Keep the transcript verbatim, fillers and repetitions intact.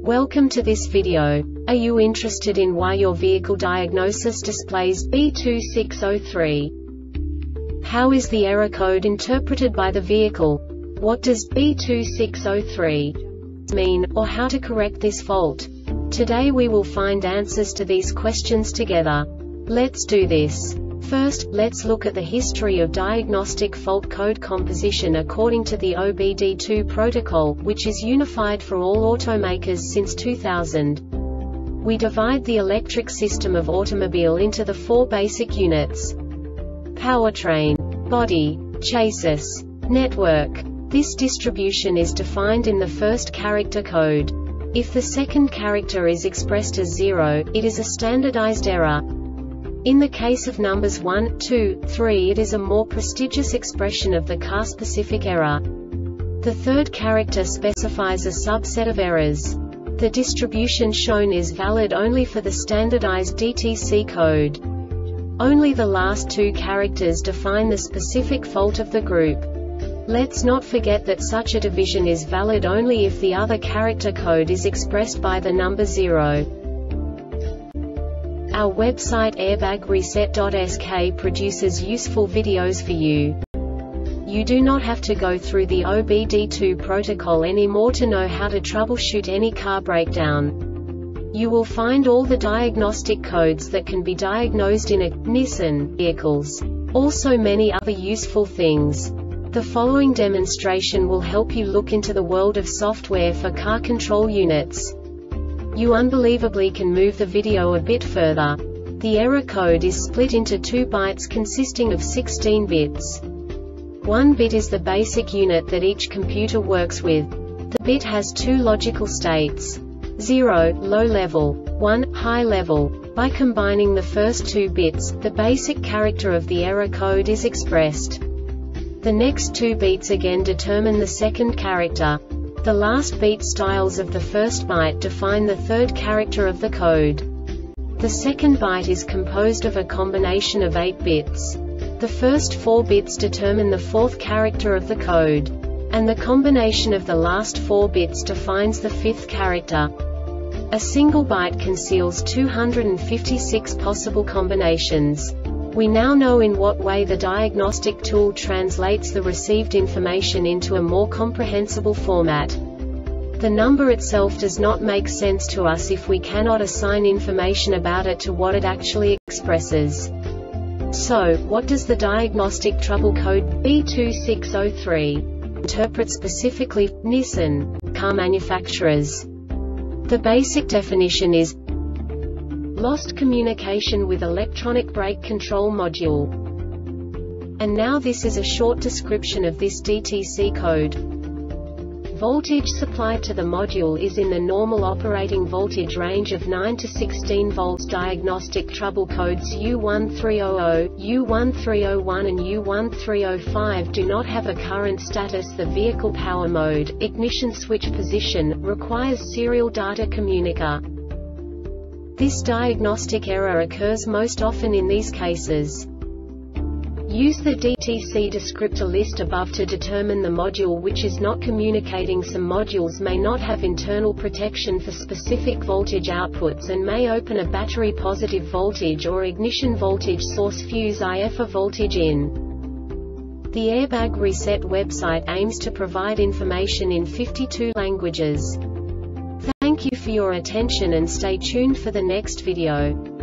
Welcome to this video. Are you interested in why your vehicle diagnosis displays B two six zero three? How is the error code interpreted by the vehicle? What does B two six zero three mean, or how to correct this fault? Today we will find answers to these questions together. Let's do this. First, let's look at the history of diagnostic fault code composition according to the O B D two protocol, which is unified for all automakers since two thousand. We divide the electric system of automobile into the four basic units: powertrain, body, chassis, network. This distribution is defined in the first character code. If the second character is expressed as zero, it is a standardized error. In the case of numbers one, two, three, it is a more prestigious expression of the car-specific error. The third character specifies a subset of errors. The distribution shown is valid only for the standardized D T C code. Only the last two characters define the specific fault of the group. Let's not forget that such a division is valid only if the other character code is expressed by the number zero. Our website airbag reset dot S K produces useful videos for you. You do not have to go through the O B D two protocol anymore to know how to troubleshoot any car breakdown. You will find all the diagnostic codes that can be diagnosed in a Nissan vehicles. Also many other useful things. The following demonstration will help you look into the world of software for car control units. You unbelievably can move the video a bit further. The error code is split into two bytes consisting of sixteen bits. One bit is the basic unit that each computer works with. The bit has two logical states: zero, low level, one, high level. By combining the first two bits, the basic character of the error code is expressed. The next two bits again determine the second character. The last beat styles of the first byte define the third character of the code. The second byte is composed of a combination of eight bits. The first four bits determine the fourth character of the code. And the combination of the last four bits defines the fifth character. A single byte conceals two hundred fifty-six possible combinations. We now know in what way the diagnostic tool translates the received information into a more comprehensible format. The number itself does not make sense to us if we cannot assign information about it to what it actually expresses. So, what does the diagnostic trouble code B two six zero three interpret specifically for Nissan car manufacturers? The basic definition is lost communication with electronic brake control module. And now this is a short description of this D T C code. Voltage supplied to the module is in the normal operating voltage range of nine to sixteen volts. Diagnostic trouble codes U one three zero zero, U one three zero one and U one three zero five do not have a current status. The vehicle power mode, ignition switch position, requires serial data communicator. This diagnostic error occurs most often in these cases. Use the D T C descriptor list above to determine the module which is not communicating. Some modules may not have internal protection for specific voltage outputs and may open a battery positive voltage or ignition voltage source fuse I F a voltage in. The Airbag Reset website aims to provide information in fifty-two languages. Thank you for your attention and stay tuned for the next video.